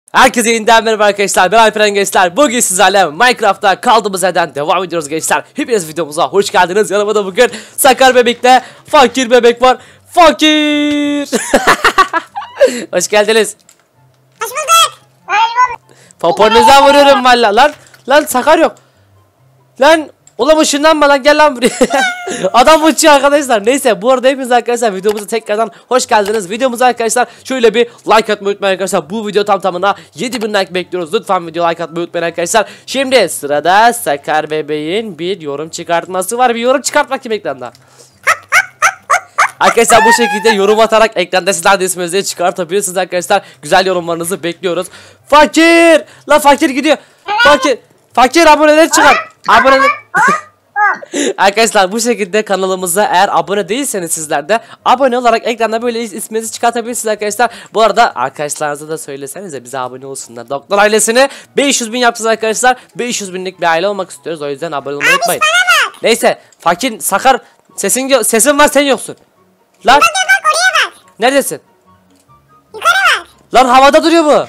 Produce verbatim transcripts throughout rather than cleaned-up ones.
Herkese yeniden merhaba arkadaşlar, ben Alperen gençler. Bugün sizlerle Minecraft'ta kaldığımız yerden devam ediyoruz gençler. Hepiniz videomuza hoş geldiniz. Yanımda bugün Sakar bebekle Fakir bebek var. Fakir. Hoş geldiniz. Hoş bulduk. Poponuza vururum valla lan. Lan Sakar yok. Lan ulan ışınlanma lan, gel lan buraya. Adam uçuyor arkadaşlar. Neyse, bu arada hepiniz arkadaşlar videomuza tekrardan hoş geldiniz. Videomuza arkadaşlar şöyle bir like atmayı unutmayın arkadaşlar. Bu video tam tamına yedi bin like bekliyoruz. Lütfen video like atmayı unutmayın arkadaşlar. Şimdi sırada Sakar bebeğin bir yorum çıkartması var. Bir yorum çıkart bakayım ekranda. Arkadaşlar bu şekilde yorum atarak ekranda sizler de isminizi çıkartabilirsiniz arkadaşlar. Güzel yorumlarınızı bekliyoruz. Fakir! La fakir gidiyor. Fakir! Fakir aboneleri çıkar. Aboneler. Arkadaşlar bu şekilde kanalımıza eğer abone değilseniz sizler de abone olarak ekranda böyle isminizi çıkartabilirsiniz arkadaşlar. Bu arada arkadaşlarınıza da söylesenize bize abone olsunlar. Doktor ailesini beş yüz bin yapacağız arkadaşlar. beş yüz binlik bir aile olmak istiyoruz, o yüzden abone olmayı unutmayın. Neyse, Fakir, Sakar, sesin sesin var, sen yoksun. Lan Bak bak oraya bak. neredesin? Yukarı bak. Lan havada duruyor bu.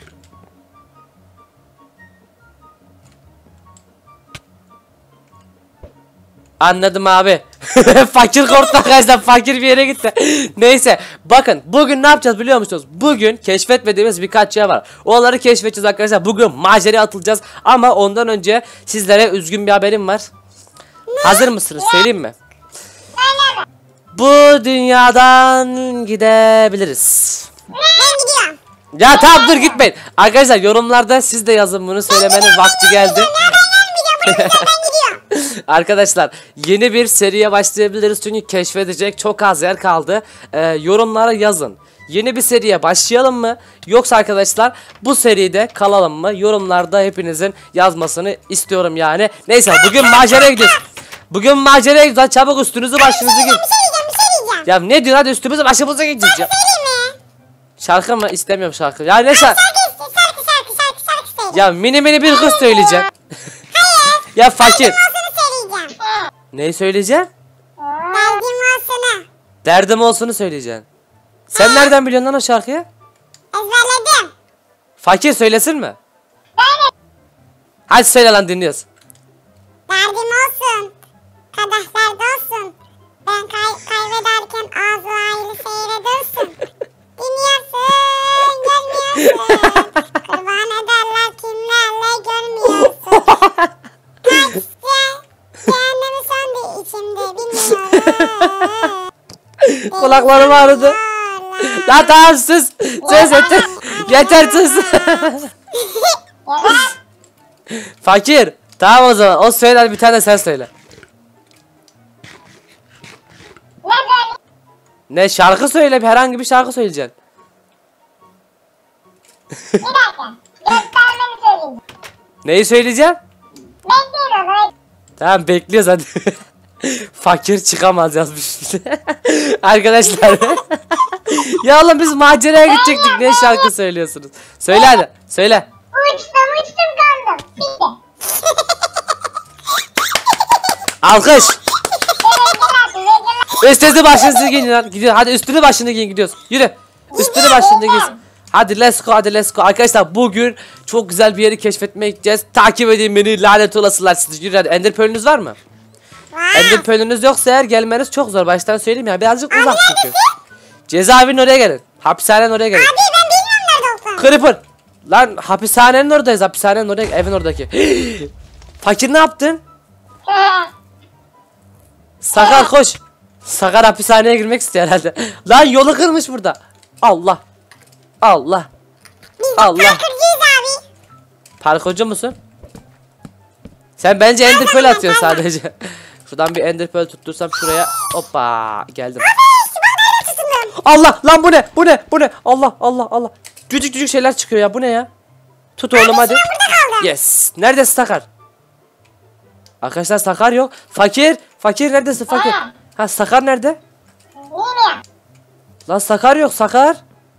Anladım abi. Fakir korktu arkadaşlar. Fakir bir yere gitti. Neyse, bakın bugün ne yapacağız biliyor musunuz? Bugün keşfetmediğimiz birkaç yer var. Onları keşfedeceğiz arkadaşlar. Bugün maceraya atılacağız. Ama ondan önce sizlere üzgün bir haberim var. Ne? Hazır mısınız? Söyleyeyim mi? Bu dünyadan gidebiliriz. Ben gidiyorum. Ya tamam, dur gitmeyin. Arkadaşlar yorumlarda siz de yazın, bunu söylemenin vakti geldi. Arkadaşlar yeni bir seriye başlayabiliriz çünkü keşfedecek çok az yer kaldı. Ee, yorumlara yazın. Yeni bir seriye başlayalım mı? Yoksa arkadaşlar bu seride kalalım mı? Yorumlarda hepinizin yazmasını istiyorum yani. Neyse, bugün maceraya gidiyoruz. Bugün maceraya gidiyoruz. Çabuk üstünüzü başınızı giyin. Bir şey diyeceğim, bir şey diyeceğim. Ya ne diyorsun, hadi üstümüzü başımıza gideceğiz ya. Söyleyeyim mi? Şarkı mı? İstemiyorum şarkı. Ya ne şarkı? Şarkı, şarkı, şarkı, şarkı, şarkı söyle. Ya mini mini bir kız söyleyeceğim. Ya Fakir. Olsunu söyleyeceğim. Neyi söyleyeceksin? Derdim olsunu. Derdim olsunu söyleyeceksin. Sen nereden biliyorsun lan o şarkıyı? Ezberledim. Fakir söylesin mi? Hadi söyle lan, dinliyoruz. Derdim olsun. Kadehler dolsun. Ben kay kaybederken Azrail'i seyredersin. Dinliyorsun, görmüyorsun. Kurban ederler kimlerle görmüyorsun. Kaçtı. Cehennemi söndü içimde bilmiyorum. Kulaklarım ağrıdı. Lan tamam, sus. Sus yeter. Yeter sus. Fakir. Tamam o zaman. O söyler, bir tane sen söyle. Ne şarkı söyle, herhangi bir şarkı söyleyeceksin. Bir dakika. Göstermeni söyleyeyim. Neyi söyleyeceksin? Bekliyorum. Tamam, bekliyoruz hadi. Fakir çıkamaz yazmış. Arkadaşlar. Ya oğlum biz maceraya gidecektik, ne şarkı söylüyorsunuz? Söyle hadi, söyle. Uçtum uçtum kandım. Bitti. Alkış. Üstünü başınızı giyin lan. Gidiyor. Hadi üstünü başını giyin, gidiyoruz. Yürü. Üstünü başını giyin. Hadi let's go, hadi let's go. Arkadaşlar bugün çok güzel bir yeri keşfetmeye gideceğiz. Takip edin beni, lanet olasılar siz. Yürü hadi. Ender pearl'ünüz var mı? Ender pearl'ünüz yoksa eğer gelmeniz çok zor. Baştan söyleyeyim ya, birazcık uzak çünkü. Cezaevinin oraya gelin. Hapishanenin oraya gelin. Abi ben bilmiyorum nerede olduğunu. Creeper. Lan hapishanenin oradayız. Hapishanenin oraya, evin oradaki. Fakir ne yaptın? Sakar koş. Sakar hapishaneye girmek istiyor herhalde. Lan yolu kırmış burada. Allah. Allah. Allah. Parkurcuyuz abi. Parkurcu musun? Sen bence ender pearl atıyorsun sadece. Şuradan bir ender pearl tuttursam şuraya. Hoppa geldim. Allah lan, bu ne? Bu ne? Bu ne? Allah Allah Allah. Cücük cücük şeyler çıkıyor ya. Bu ne ya? Tut oğlum hadi. Yes. Neredesin Sakar? Arkadaşlar Sakar yok. Fakir. Fakir neredesin Fakir? Ha, Sakar nerede? Lan Sakar yok, Sakar.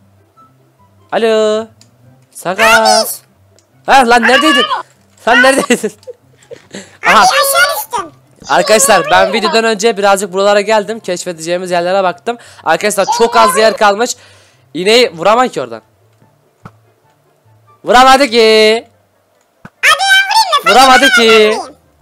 Alo. Sakar. Ha lan neredeydin? Sen neredeydin? Aha. Aşağı düştüm. Arkadaşlar ben videodan önce birazcık buralara geldim. Keşfedeceğimiz yerlere baktım. Arkadaşlar çok az yer kalmış. İğneyi vuramam ki oradan. Vuramadı ki. Hadi ben vurayım da. Vuramadı ki.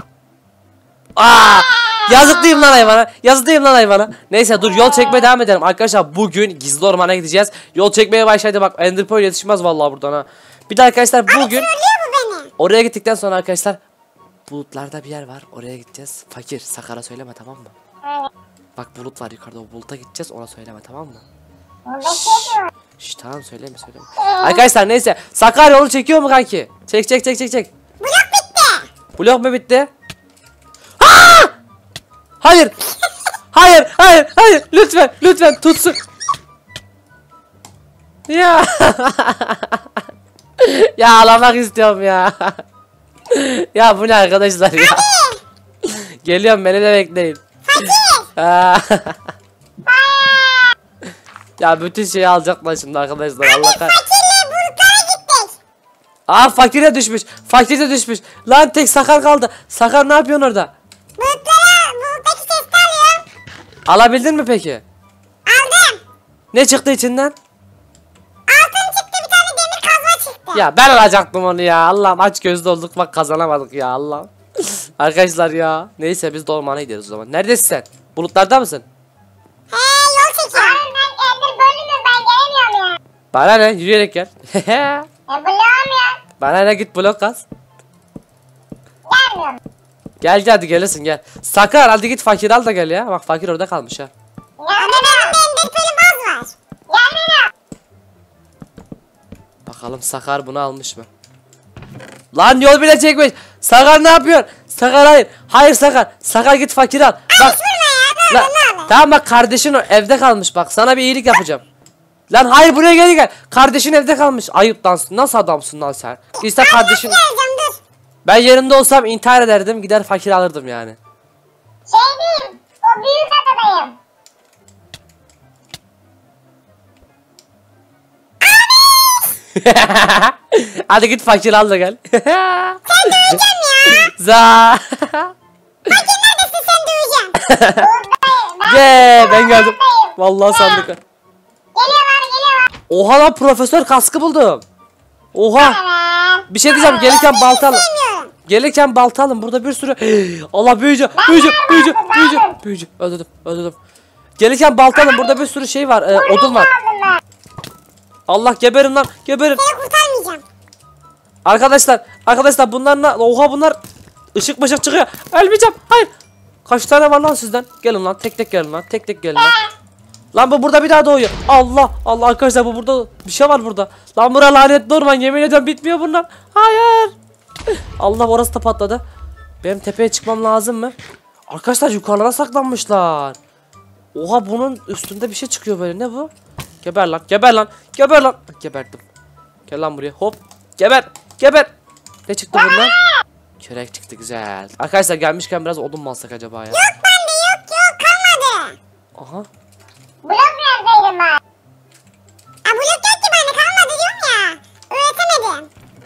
Aa! Yazıklıyım lan hayvana. Yazıklıyım lan hayvana. Neyse dur yol çekmeye devam edelim. Arkadaşlar bugün gizli ormana gideceğiz. Yol çekmeye başladı bak. Ender Pearl yetişmez vallahi buradan ha. Bir de arkadaşlar bugün Trollüyor bu beni. oraya gittikten sonra arkadaşlar bulutlarda bir yer var. Oraya gideceğiz. Fakir Sakar'a söyleme tamam mı? Bak bulut var yukarıda. O buluta gideceğiz. Ona söyleme tamam mı? Şşş tamam söyleme söyleme. Arkadaşlar neyse. Sakar yolu çekiyor mu kanki? Çek çek çek çek çek. Blok bitti. Blok mu bitti? Aa! Hayır. Hayır, hayır, hayır. Lütfen, lütfen tutsun. Ya. Ya ağlamak istiyorum ya. Ya bu ne arkadaşlar ya? Geliyorum beni de bekleyin. Aa. Ya bütün şeyi alacaklar şimdi arkadaşlar. Allah kahretsin. Fakirle bulutlara gittik. Aa fakire düşmüş. Fakir de düşmüş. Lan tek Sakar kaldı. Sakar ne yapıyorsun orada? Bulutlara, buluttaki sesleri alıyorum. Alabildin mi peki? Aldım. Ne çıktı içinden? Altın çıktı, bir tane demir kazma çıktı. Ya ben alacaktım onu ya. Allah'ım aç gözlü olduk bak kazanamadık ya Allah'ım. Arkadaşlar ya. Neyse biz de ormana gidiyoruz o zaman. Neredesin sen? Bulutlarda mısın? He yol çekiyorum. Abi ben Ender bölümüm, ben gelemiyorum ya. Bana ne? Yürüyerek gel. E bloğum ya. Bana ne git blok kaz. Gelmiyorum. Gel gel hadi gelirsin gel. Sakar hadi git fakir al da gel ya. Bak fakir orada kalmış ha. Ama benim de Ender pelim az var. Gelmiyorum. Bakalım Sakar bunu almış mı? Lan yol bile çekmiş. Sakar ne yapıyor? Sakar hayır. Hayır Sakar. Sakar git fakir al. Bak. Şurada ya, Lan, böyle ne olur. tamam bak kardeşin o evde kalmış bak sana bir iyilik yapacağım. Lan hayır buraya gel gel. Kardeşin evde kalmış. Ayıp lan nasıl adamsın lan sen? İşte kardeşin. Geleceğim dur. Ben yerinde olsam intihar ederdim gider fakir alırdım yani. Şey diyeyim, o büyük adadayım. Hadi git fakir al da gel. Sen döveceğim ya. Za. Fakir neredesin, sen döveceğim. Buradayım. Ye ben geldim. Vallahi sandık. Geliyor abi, geliyor abi. Oha lan profesör kaskı buldum. Oha. Evet. Bir şey diyeceğim gelirken balta alın. Sevmiyorum. Gelirken balta alın. Burada bir sürü Allah büyücü büyücü büyücü büyücü büyücü öldürdüm öldürdüm. Gelirken balta alın. Burada bir sürü şey var. E, odun var. Aldım ben. Allah geberin lan geberin. Seni kurtarmayacağım. Arkadaşlar arkadaşlar bunlar ne? Oha bunlar ışık mışık çıkıyor. Ölmeyeceğim. Hayır. Kaç tane var lan sizden? Gelin lan tek tek gelin lan. Tek tek gelin lan. Lan bu burada bir daha doğuyor. Allah Allah arkadaşlar bu burada bir şey var burada. Lan bura lanetli orman yemin ediyorum bitmiyor bunlar. Hayır. Allah orası da patladı. Benim tepeye çıkmam lazım mı? Arkadaşlar yukarılara saklanmışlar. Oha bunun üstünde bir şey çıkıyor böyle ne bu? Geber lan geber lan geber lan. Geberdim. Gel lan buraya hop. Geber geber. Ne çıktı bundan? Körek çıktı güzel. Arkadaşlar gelmişken biraz odun mu alsak acaba ya? Yok bende, yok yok, kalmadı. Aha. Blok neredeydim ben? Aa, blok yok ki bende, kalmadı diyorum ya. Öğretemedim.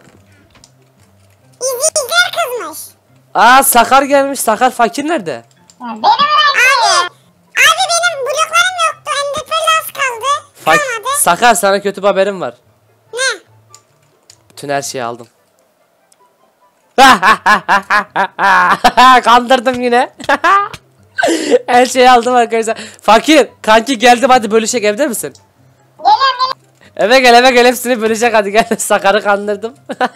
İzleyiciler kızmış. Aa Sakar gelmiş. Sakar fakir nerede? Ya benim öğretmenim. Abi, abi benim bloklarım yoktu. Ender pearl az kaldı. Fak Kalmadı. Sakar sana kötü bir haberim var. Ne? Bütün her şeyi aldım. Kandırdım yine. Her şeyi aldım arkadaşlar. Fakir kanki geldim hadi bölüşek evde misin? Geliyorum, geliyorum. Eve gel eve gel hepsini bölüşek hadi gel. Sakar'ı kandırdım.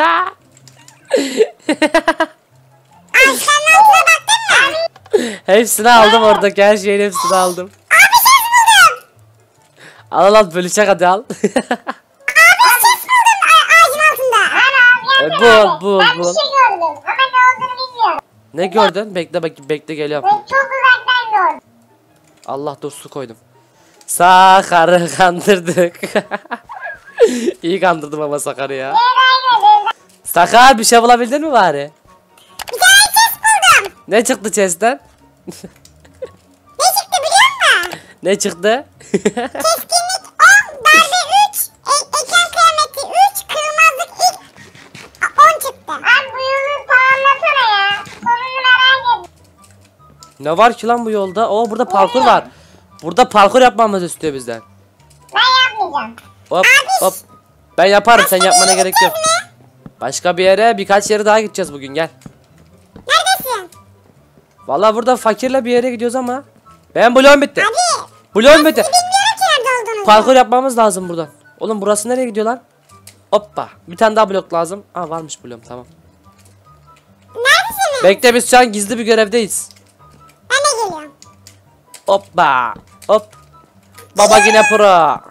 Ağaçların altına baktın mı? Hepsini aldım oradaki her şeyin hepsini aldım. Abi ses buldum. Al al bölüşek hadi al. Abi ses buldum a- ağacın altında. Ana E, bul bul Ben bir bul. şey gördüm ama ne olduğunu bilmiyorum. Ne gördün? Bekle bak bekle geliyorum. Ben çok uzaktan gördüm. Allah dur su koydum. Sakar'ı kandırdık. İyi kandırdım ama Sakar'ı ya. Neredeydi? Sakar bir şey bulabildin mi bari? Bir tane ses buldum. Ne çıktı chest'ten? Ne çıktı biliyor musun? Ne çıktı? Keskinlik on, darbe üç, e eken kıyameti üç, kırılmazlık ilk on çıktı. Abi bu yolu tamamlasana ya. Sonunu merak ettim. Ne var ki lan bu yolda? Oo burada parkur var. Burada parkur yapmamızı istiyor bizden. Ben yapmayacağım. Hop hop. Ben yaparım sen yapmana gerek yok. Ne? Başka bir yere, birkaç yere daha gideceğiz bugün, gel. Neredesin? Vallahi burada fakirle bir yere gidiyoruz ama. Ben bloğum bitti. Abi. Bloğum bitti. Bilmiyorum ki nerede olduğunuzu. Parkur yapmamız lazım buradan. Oğlum burası nereye gidiyor lan? Hoppa. Bir tane daha blok lazım. Aa varmış bloğum, tamam. Neredesiniz? Bekle, biz şu an gizli bir görevdeyiz. Ben de geliyorum. Hoppa. Hop. Baba yine pro.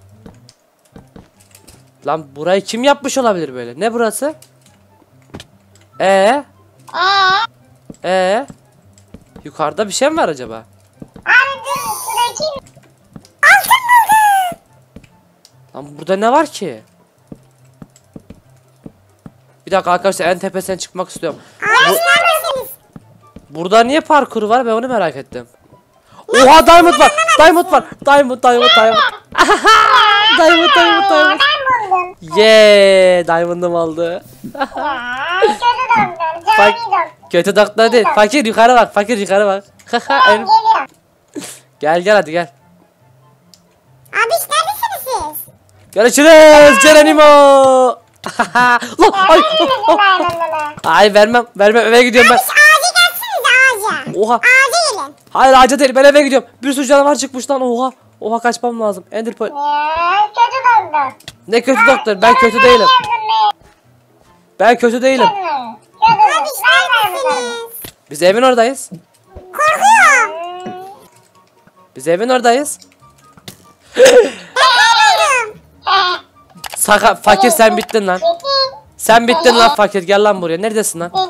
Lan burayı kim yapmış olabilir böyle? Ne burası? Ee? Eee? Ee? Yukarıda bir şey mi var acaba? Abi dur şuradaki. Altın buldum. Lan burada ne var ki? Bir dakika arkadaşlar, en tepesine çıkmak istiyorum. Abi neredesiniz? Burada niye parkuru var, ben onu merak ettim. Oha, diamond var. Diamond var. Diamond, diamond, diamond. Diamond, diamond, diamond. Ben buldum. Yeah, diamond'ım aldı. Ya kötü doktor. Bak, Cani doktor. kötü doktor değil. Fakir yukarı bak, fakir yukarı bak. Ben Elim- geliyorum. Gel gel hadi gel. Abi işte neredesiniz siz? Görüşürüz Geronimo. Lan ay. Bizim diamond'ını. Ay vermem, vermem, eve gidiyorum ben. Ağaca gelsinize ağaca. Oha. Ağaca gelin. Hayır, ağaca değil, ben eve gidiyorum. Bir sürü canavar çıkmış lan, oha. Oha, kaçmam lazım. Ender point. Ya kötü doktor. Ne kötü doktor, ben kötü değilim. Ben kötü değilim. Abi işte neredesiniz? Biz evin oradayız. Korkuyorum. Biz evin oradayız. Korkuyorum. Saka fakir, sen bittin lan. Sen bittin lan fakir, gel lan buraya. Neredesin lan?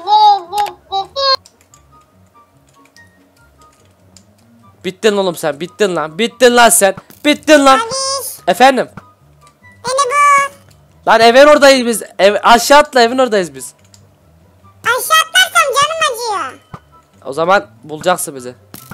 Bittin oğlum sen, bittin lan. Bittin lan sen. Bittin lan. Abi Efendim. beni bul. Lan evin oradayız biz. Ev, aşağı atla, evin oradayız biz. Aşağı atlarsam canım acıyor. O zaman bulacaksın bizi.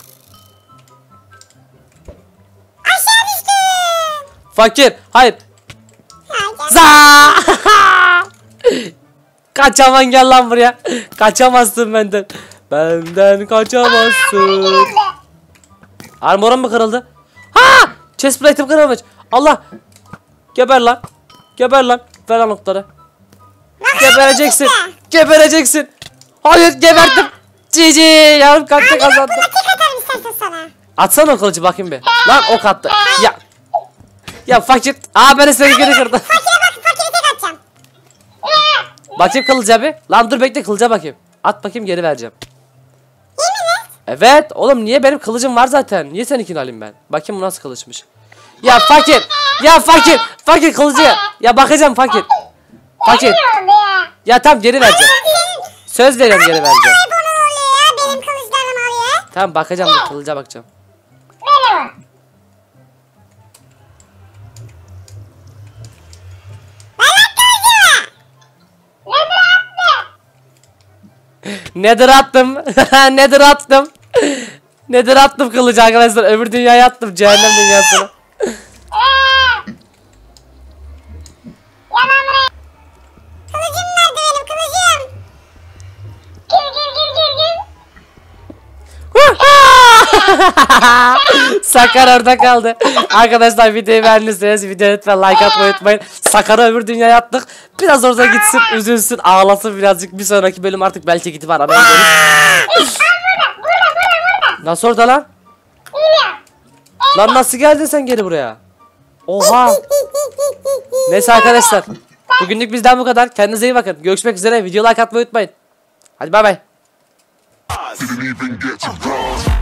Aşağı düştüm. Fakir, hayır. Ya canım. Za! Kaçaman, gel lan buraya. Kaçamazsın benden. Benden kaçamazsın. Armorum mu kırıldı? Ha! Chestplate'im kırılmış. Allah! Geber lan. Geber lan. Ver lan okları. Gebereceksin. Gebereceksin. Hayır, geberdim. Cici, yarım kalpte kazandım. Buna tek atarım istersen sana. Atsana o kılıcı bakayım bir. Lan ok attı. Ya. Ya fakir. Aa, ben de seni geri kırdım. Fakire bak, fakire tek atacağım. Bakayım kılıca bir. Lan dur bekle, kılıca bakayım. At bakayım, geri vereceğim. Yemin et. Evet oğlum, niye, benim kılıcım var zaten. Niye seninkini alayım ben? Bakayım bu nasıl kılıçmış. Ya fakir. Ya fakir. Fakir kılıcı. Ya bakacağım fakir. Fakir. Oldu ya. Ya tam geri vereceğim. Söz veriyorum, geri vereceğim. Hep onun oluyor ya. Benim kılıçlarım oluyor. Tamam bakacağım, dur, kılıca bakacağım. Benim o. Nedir attım? Nedir attım? Nedir attım kılıcı arkadaşlar? Öbür dünyaya attım, cehennem dünyasına. Yalan buraya. Kılıcım nerede benim kılıcım? Gir gir gir gir gir. Sakar orada kaldı. Arkadaşlar videoyu beğendiyseniz videoya lütfen like atmayı unutmayın. Sakar'ı öbür dünyaya attık. Biraz orada gitsin, üzülsün, ağlasın birazcık. Bir sonraki bölüm artık belki gidip aramaya gideriz. Nasıl orada lan? Lan nasıl geldin sen geri buraya? Oha. Neyse arkadaşlar. Bugünlük bizden bu kadar. Kendinize iyi bakın. Görüşmek üzere. Video like atmayı unutmayın. Hadi bay bay. Didn't even get to bronze.